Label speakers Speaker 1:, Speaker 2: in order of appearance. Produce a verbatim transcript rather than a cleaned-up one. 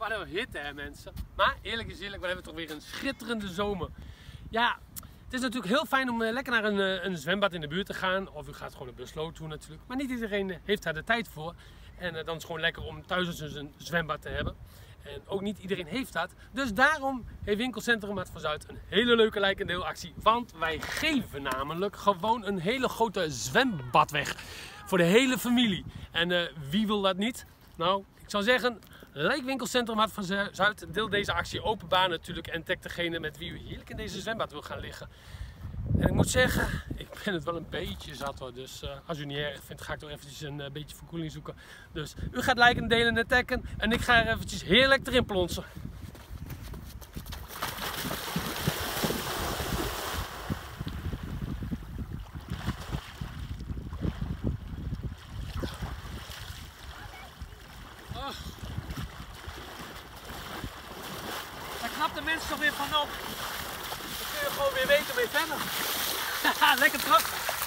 Speaker 1: Wat een hitte hè mensen. Maar eerlijk is eerlijk, we hebben toch weer een schitterende zomer. Ja, het is natuurlijk heel fijn om uh, lekker naar een, uh, een zwembad in de buurt te gaan. Of u gaat gewoon op de sloot toe natuurlijk. Maar niet iedereen uh, heeft daar de tijd voor. En uh, dan is het gewoon lekker om thuis dus een zwembad te hebben. En ook niet iedereen heeft dat. Dus daarom heeft winkelcentrum Maat van Zuid een hele leuke like- en deelactie. Want wij geven namelijk gewoon een hele grote zwembad weg. Voor de hele familie. En uh, wie wil dat niet? Nou, ik zou zeggen, like winkelcentrum Maat van Zuid, deel deze actie openbaar natuurlijk. En tag degene met wie u heerlijk in deze zwembad wil gaan liggen. En ik moet zeggen, ik ben het wel een beetje zat hoor. Dus uh, als u het niet erg vindt, ga ik toch eventjes een uh, beetje verkoeling zoeken. Dus u gaat liken, delen en taggen. En ik ga er eventjes heerlijk erin plonsen. Oh. Daar knapt de mensen toch weer van op. Dan kun je gewoon weer weten mee verder. Lekker terug.